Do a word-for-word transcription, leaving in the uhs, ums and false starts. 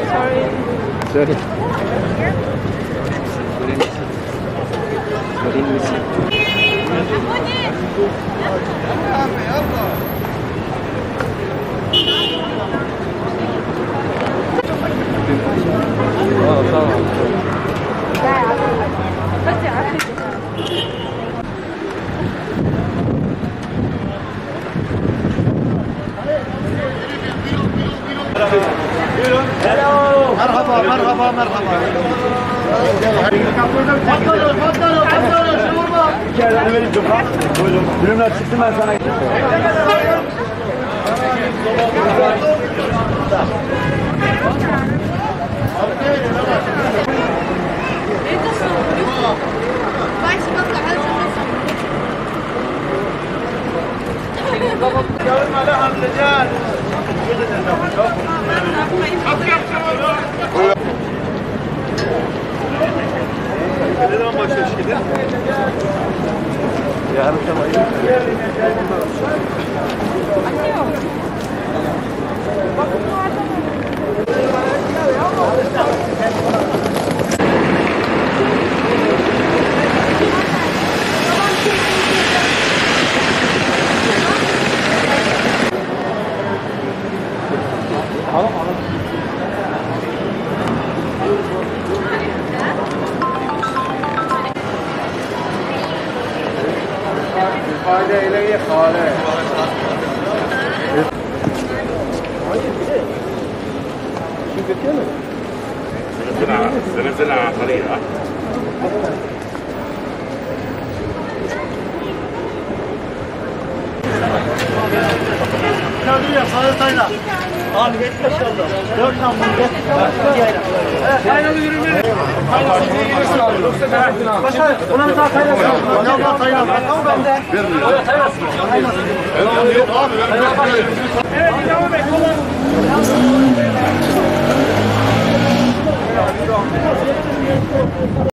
Sorry. Sorry. Sorry, miss. اه طبعا. بس عارفة مرحبا مرحبا مرحبا تفضلوا تفضلوا تفضلوا شاورما gel ben vereyim Gökhan. Buyurun. Ürünler çıktı ben sana. شاورما لحم دجاج. Ne zaman başlıyor şimdi? Yarın sabah. Hadi ileri hale. شو بتكلم؟ بنزلها بنزلها على طريقة Çalıyor salatayla. Abi bekle şurada. Dört tane bunu kaynalı yürüme. Başa buna bir daha kaynasın. Buna bir daha kaynasın. Tamam bende. Vermiyor. Kaynasın. Kaynasın. Yok abi vermiyor. Evet devam et.